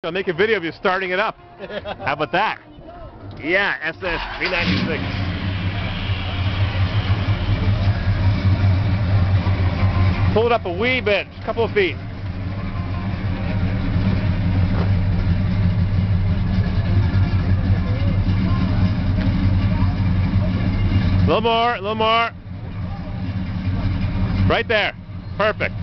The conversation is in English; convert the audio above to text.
I'll make a video of you starting it up. How about that? Yeah, SS396. Pull it up a wee bit, just a couple of feet. A little more, a little more. Right there. Perfect.